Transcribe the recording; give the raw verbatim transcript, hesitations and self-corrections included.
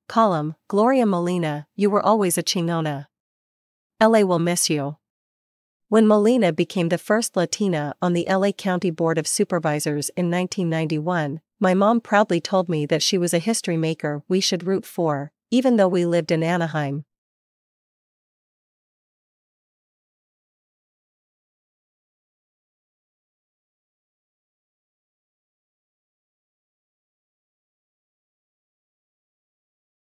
Column, Gloria Molina, you were always a chingona. L A will miss you. When Molina became the first Latina on the L A County Board of Supervisors in nineteen ninety-one, my mom proudly told me that she was a history maker we should root for, even though we lived in Anaheim.